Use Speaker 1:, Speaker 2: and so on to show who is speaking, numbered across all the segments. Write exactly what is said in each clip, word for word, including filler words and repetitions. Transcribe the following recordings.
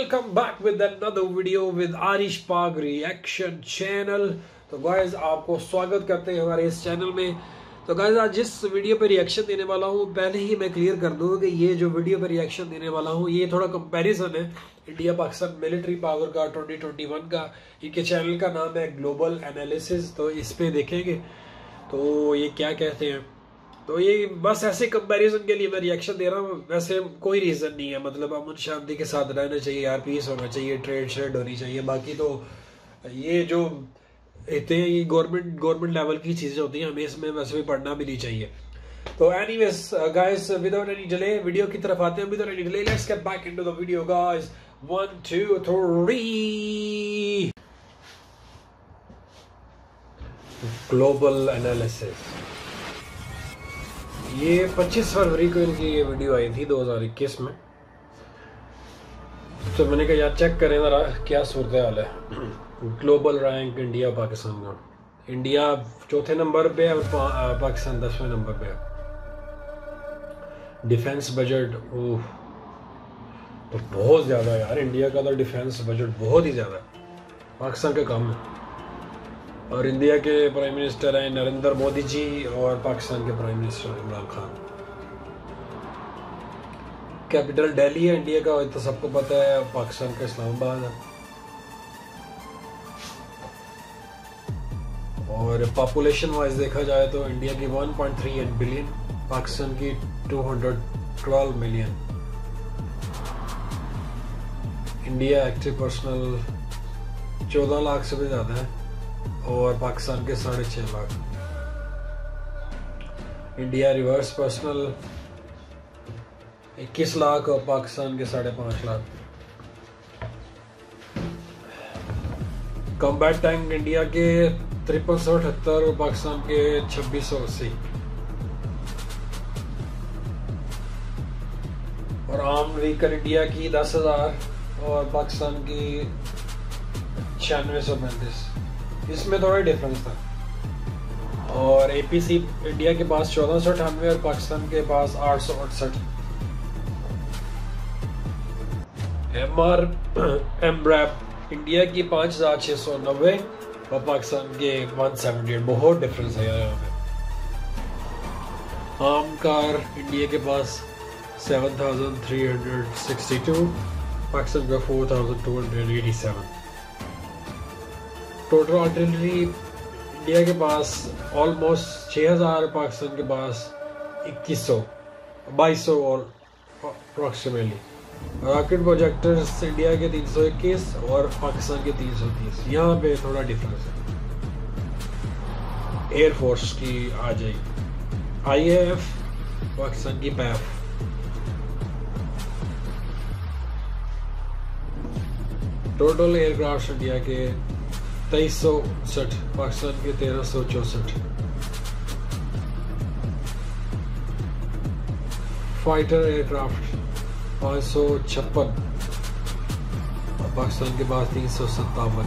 Speaker 1: Welcome back with another video with Arish पाग reaction channel. तो guys आपको स्वागत करते हैं हमारे इस चैनल में। तो गाइस आज जिस वीडियो पे रिएक्शन देने वाला हूँ, पहले ही मैं क्लियर कर दूँ कि ये जो वीडियो पे रिएक्शन देने वाला हूँ ये थोड़ा कंपैरिजन है इंडिया पाकिस्तान मिलिट्री पावर का ट्वेंटी ट्वेंटी वन का। इनके चैनल का नाम है ग्लोबल एनालिसिस। तो इस पे देखेंगे तो ये क्या कहते हैं। तो ये बस ऐसे कंपैरिजन के लिए मैं रिएक्शन दे रहा हूँ, वैसे कोई रीज़न नहीं है। मतलब अमन शांति के साथ रहना चाहिए यार, पीस होना चाहिए, ट्रेड श्रेड होनी चाहिए। बाकी तो ये जो इतने गवर्नमेंट गवर्नमेंट लेवल की चीज़ें होती हैं, हमें इसमें वैसे भी पढ़ना भी नहीं चाहिए। तो anyways guys, without any delay video की तरफ आते हैं। Without any delay let's get back into the video guys. One two three. Global analysis. ये पच्चीस फरवरी को इनकी ये वीडियो आई थी दो हज़ार इक्कीस में। तो मैंने कहा यार चेक करें ज़रा क्या सूरत हाल है। ग्लोबल रैंक इंडिया पाकिस्तान का, इंडिया चौथे नंबर पे है और पा, पाकिस्तान दसवें नंबर पे है। डिफेंस बजट ओह तो बहुत ज़्यादा यार, इंडिया का तो डिफेंस बजट बहुत ही ज़्यादा है, पाकिस्तान का कम है। और इंडिया के प्राइम मिनिस्टर हैं नरेंद्र मोदी जी और पाकिस्तान के prime minister Imran Khan. Capital Delhi है इंडिया का, तो सबको पता है। पाकिस्तान का इस्लामाबाद है। और पॉपुलेशन वाइज देखा जाए तो इंडिया की one point three eight billion, Pakistan की two hundred twelve million. India active personnel चौदह लाख से भी ज़्यादा है और पाकिस्तान के साढ़े छः लाख। इंडिया रिवर्स पर्सनल इक्कीस लाख और पाकिस्तान के साढ़े पाँच लाख। कॉम्बैट टैंक इंडिया के तिरपन सौ अठहत्तर और पाकिस्तान के छब्बीस सौ अस्सी। और आर्म व्हीकल इंडिया की दस हजार और पाकिस्तान की छियानवे सौ पैंतीस। इसमें थोड़ा डिफरेंस था। और एपीसी इंडिया के पास चौदह सौ अठानवे और पाकिस्तान के पास आठ सौ अड़सठ। एम आर एमब्रैप इंडिया की पाँच हजार छः सौ नब्बे और पाकिस्तान के वन सेवेंटी एट। बहुत डिफरेंस है यहाँ पे। आर्म कार इंडिया के पास seven thousand three hundred sixty two, Pakistan का four thousand two hundred eighty seven. Total artillery India के पास ऑलमोस्ट छः हज़ार, पाकिस्तान के पास इक्कीस सौ बाईस सौ और अप्रॉक्सीमेटली। रॉकेट प्रोजेक्टर्स इंडिया के तीन सौ इक्कीस और पाकिस्तान के तीन सौ तीस। यहाँ पे थोड़ा डिफरेंस है। एयरफोर्स की आ जाएगी आई ए एफ, पाकिस्तान की पैफ। टोटल एयरक्राफ्ट इंडिया के तेईस सौ उनसठ, पाकिस्तान के तेरह सौ चौसठ। फाइटर एयरक्राफ्ट पाँच सौ छप्पन और पाकिस्तान के पास तीन सौ सत्तावन।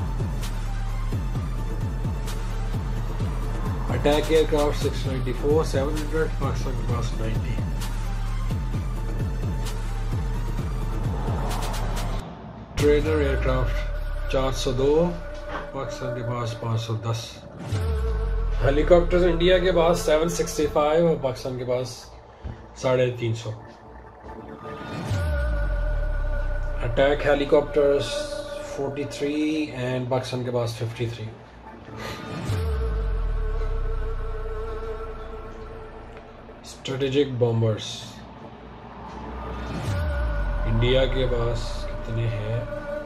Speaker 1: Attack aircraft six ninety four seven hundred, Pakistan के पास नाइन्टी। ट्रेनर एयरक्राफ्ट चार सौ दो, पाकिस्तान के पास पाँच सौ दस। हेलीकॉप्टर्स इंडिया के पास सेवन सिक्सटी फाइव और पाकिस्तान के पास साढ़े तीन सौ। Attack helicopters forty three and Pakistan के पास fifty three. Strategic bombers India के पास कितने हैं।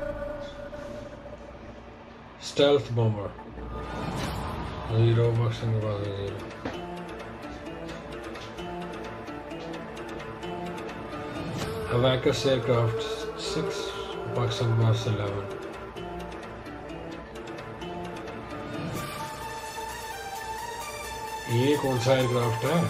Speaker 1: स्टेल्थ बॉम्बर जीरो, पाकिस्तान के पास जीरो। हवैकस एयरक्राफ्ट सिक्स, पाकिस्तान के पास इलेवन। ये कौन सा एयरक्राफ्ट है।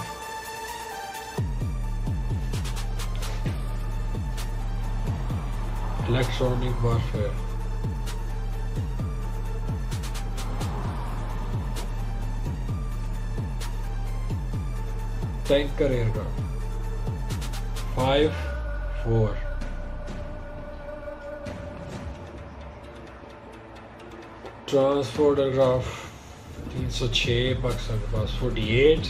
Speaker 1: Electronic warfare. Tanker aircraft five four. Transport aircraft तीन सौ छः, पाकिस्तान के पास forty eight.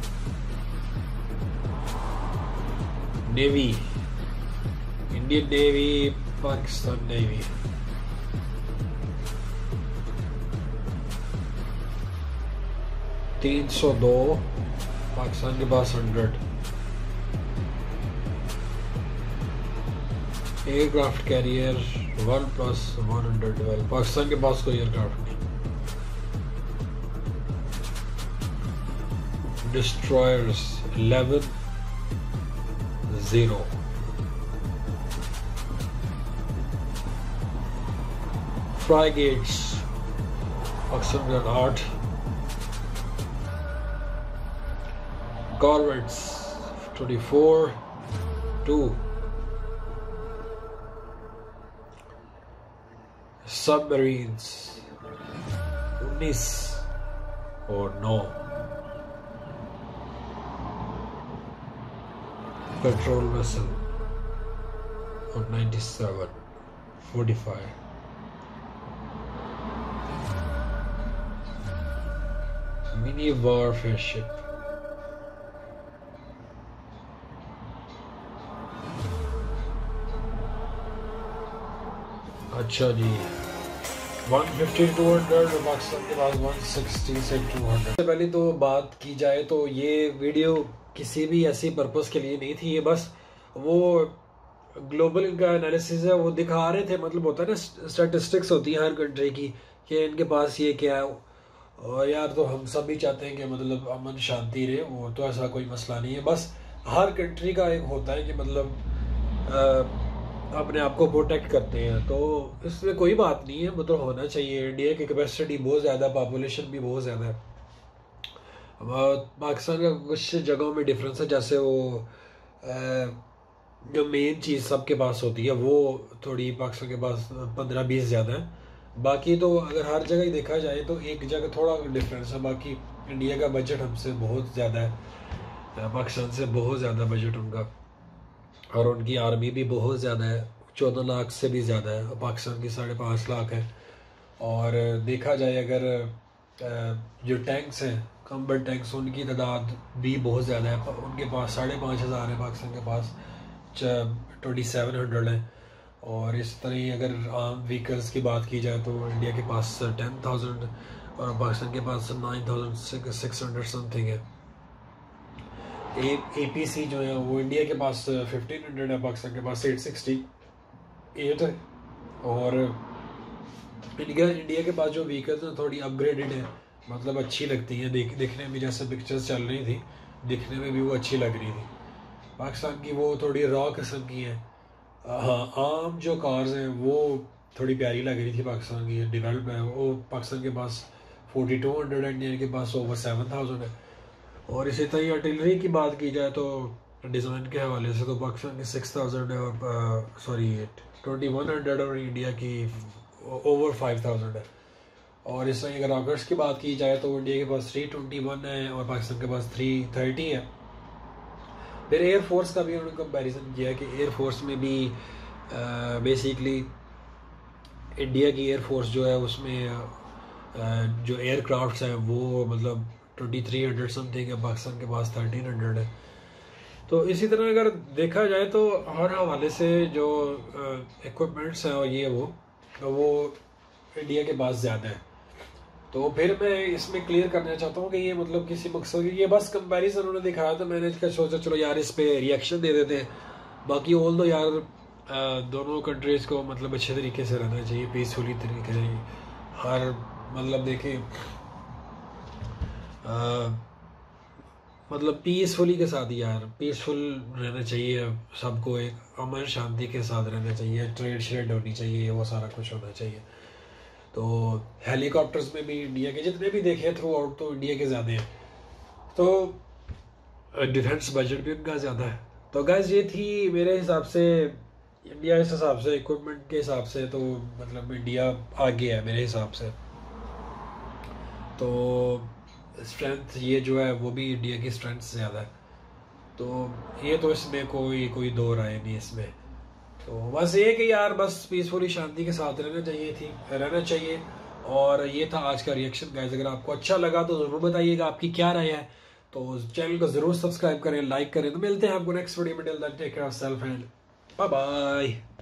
Speaker 1: Navy, Indian navy, Pakistan navy तीन सौ दो, पाकिस्तान के पास hundred. Aircraft career one plus one hundred twelve, Pakistan के पास कोई एयरक्राफ्ट नहीं। Destroyers eleven zero. Frigates Pakistan के आठ। Corvettes twenty four two. Submarines उन्नीस और नौ। पेट्रोल वेसल और ninety seven forty five. Mini warfare ship अच्छा जी one fifty two hundred, Pakistan के पास वन सिक्सटी से टू हंड्रेड। सबसे पहले तो बात की जाए तो ये वीडियो किसी भी ऐसी पर्पस के लिए नहीं थी, ये बस वो ग्लोबल इनका एनालिसिस है, वो दिखा रहे थे। मतलब होता है ना स्टैटिस्टिक्स होती है हर कंट्री की कि इनके पास ये क्या है, और यार तो हम सब भी चाहते हैं कि मतलब अमन शांति रहे, वो तो ऐसा कोई मसला नहीं है। बस हर कंट्री का एक होता है कि मतलब आ, अपने आप को प्रोटेक्ट करते हैं, तो इसमें कोई बात नहीं है, मतलब होना चाहिए। इंडिया की कैपेसिटी बहुत ज़्यादा, पॉपुलेशन भी बहुत ज़्यादा है। पाकिस्तान का कुछ जगहों में डिफरेंस है, जैसे वो जो मेन चीज़ सबके पास होती है वो थोड़ी पाकिस्तान के पास पंद्रह बीस ज़्यादा है। बाकी तो अगर हर जगह ही देखा जाए तो एक जगह थोड़ा डिफरेंस है। बाकी इंडिया का बजट हमसे बहुत ज़्यादा है, पाकिस्तान से बहुत ज़्यादा बजट उनका, और उनकी आर्मी भी बहुत ज़्यादा है, चौदह लाख से भी ज़्यादा है। पाकिस्तान की साढ़े पाँच लाख है। और देखा जाए अगर जो टैंक्स हैं, कम्बैट टैंक्स, उनकी तादाद भी बहुत ज़्यादा है। उनके पास साढ़े पाँच हज़ार है, पाकिस्तान के पास ट्वेंटी सेवन हंड्रेड है। और इस तरह ही अगर आम व्हीकल्स की बात की जाए तो इंडिया के पास टेन थाउजेंड और पाकिस्तान के पास nine thousand six hundred something है। ए पी सी जो है वो इंडिया के पास फिफ्टीन हंड्रेड है, पाकिस्तान के पास एट सिक्सटी एट है। और इंडिया इंडिया के पास जो व्हीकल्स हैं थोड़ी अपग्रेडेड है, मतलब अच्छी लगती हैं देख देखने में, जैसे पिक्चर्स चल रही थी दिखने में भी वो अच्छी लग रही थी। पाकिस्तान की वो थोड़ी रॉ किस्म की है। हाँ, आम जो कार्स हैं वो थोड़ी प्यारी लग रही थी पाकिस्तान की, डेवलप है वो। पाकिस्तान के पास फोर्टी टू हंड्रेड है, इंडिया के पास ओवर सेवन थाउजेंड है। और इसी तरह आर्टिलरी की बात की जाए तो डिज़ाइन के हवाले से तो पाकिस्तान की सिक्स थाउजेंड है, और सॉरी ट्वेंटी वन हंड्रेड और इंडिया की ओवर फाइव थाउजेंड है। और इस तरह अगर रॉकेट्स की बात की जाए तो इंडिया के पास थ्री ट्वेंटी वन है और पाकिस्तान के पास थ्री थर्टी है। फिर एयरफोर्स का भी उन्होंने कंपेरिजन किया कि एयरफोर्स में भी बेसिकली इंडिया की एयरफोर्स जो है उसमें आ, जो एयरक्राफ्ट्स हैं वो मतलब ट्वेंटी थ्री हंड्रेड समथिंग है, पाकिस्तान के पास थर्टीन हंड्रेड है। तो इसी तरह अगर देखा जाए तो हर हवाले से जो इक्विपमेंट्स हैं और ये वो तो वो इंडिया के पास ज़्यादा है। तो फिर मैं इसमें क्लियर करना चाहता हूँ कि ये मतलब किसी मकसद की, ये बस कंपैरिजन उन्होंने दिखाया तो मैंने इसका सोचा चलो यार इस पे रिएक्शन दे देते हैं। बाकी ऑल दो यार दोनों कंट्रीज़ को मतलब अच्छे तरीके से रहना चाहिए, पीसफुली तरीके से। हर मतलब देखें आ, मतलब पीसफुली के साथ यार पीसफुल रहना चाहिए सबको, एक अमन शांति के साथ रहना चाहिए, ट्रेड श्रेड होनी चाहिए, वो सारा कुछ होना चाहिए। तो हेलीकॉप्टर्स में भी इंडिया के जितने भी देखे थ्रू आउट तो इंडिया के ज़्यादा हैं, तो डिफेंस बजट भी उनका ज़्यादा है। तो गैस ये थी मेरे हिसाब से इंडिया, इस हिसाब से इक्विपमेंट के हिसाब से तो मतलब इंडिया आगे है मेरे हिसाब से। तो स्ट्रेंथ ये जो है वो भी इंडिया की स्ट्रेंथ से ज़्यादा है, तो ये तो इसमें कोई कोई दो राय नहीं इसमें। तो बस ये कि यार बस पीसफुली शांति के साथ रहना चाहिए थी रहना चाहिए और ये था आज का रिएक्शन गाइस। अगर आपको अच्छा लगा तो जरूर बताइएगा आपकी क्या राय है। तो चैनल को जरूर सब्सक्राइब करें, लाइक करें। तो मिलते हैं आपको नेक्स्ट वीडियो में। Till then take care of self and bye bye.